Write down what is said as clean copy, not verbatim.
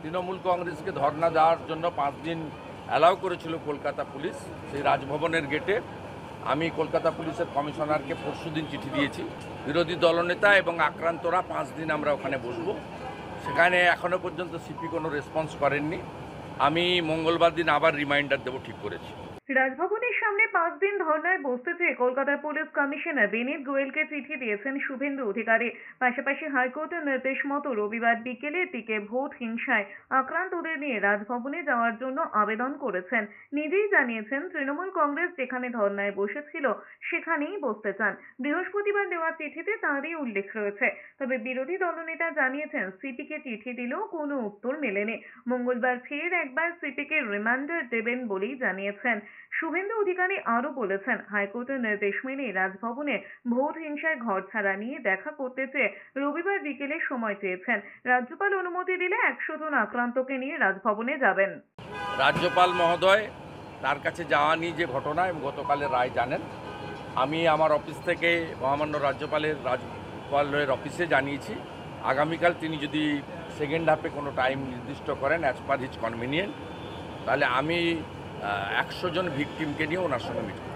তৃণমূল কংগ্রেসকে ধর্ণা দেওয়ার জন্য 5 দিন অ্যালাউ করেছিল কলকাতা পুলিশ সেই রাজভবনের গেটে। আমি কলকাতা পুলিশের কমিশনারকে পরশুদিন চিঠি দিয়েছি। বিরোধী দলনেতা এবং আক্রান্তরা 5 দিন আমরা ওখানে বসবো। সেখানে এখনও পর্যন্ত সিপি কোনো রেসপন্স করেননি। আমি মঙ্গলবার দিন আবার রিমাইন্ডার দেবো ঠিক করেছি। রাজভবনের সামনে 5 দিন ধর্নায় বসতে চেয়ে কলকাতার পুলিশ কমিশনার বিনীত গোয়েলকে চিঠি দিয়েছেন শুভেন্দু অধিকারী। পাশাপাশি হাইকোর্টের নির্দেশ মতো রবিবার বিকেলের দিকে ভোট হিংসায় আক্রান্তদের নিয়ে রাজভবনে যাওয়ার জন্য আবেদন করেছেন। নিজেই জানিয়েছেন তৃণমূল কংগ্রেস যেখানে ধর্নায় বসেছিল সেখানেই বসতে চান। বৃহস্পতিবার দেওয়া চিঠিতে তাঁরই উল্লেখ রয়েছে। তবে বিরোধী দলনেতা জানিয়েছেন সিপিকে চিঠি দিলেও কোনো উত্তর মেলেনি। মঙ্গলবার ফের একবার সিপিকে রিমাইন্ডার দেবেন বলেই জানিয়েছেন। শুভেন্দু অধিকারী আরও বলেছেন, হাইকোর্টের নির্দেশ মেনে রাজভবনে ভোট হিংসায় ঘরছাড়া নিয়ে দেখা করতে চেয়ে রবিবার বিকেলে সময় চেয়েছেন। রাজ্যপাল অনুমতি দিলে 100 জন আক্রান্তকে নিয়ে রাজভবনে যাবেন। রাজ্যপাল মহোদয় তার কাছে যাওয়া নিয়ে যে ঘটনা এবং গতকালের রায় জানেন। আমি আমার অফিস থেকে মহামান্য রাজ্যপালের অফিসে জানিয়েছি আগামীকাল তিনি যদি সেকেন্ড হাফে কোনো টাইম নির্দিষ্ট করেন অ্যাজ পার হিজ কনভিনিয়েন্ট, তাহলে আমি 100 জন ভিকটিমকে নিয়ে ওনার সঙ্গে মিট করব।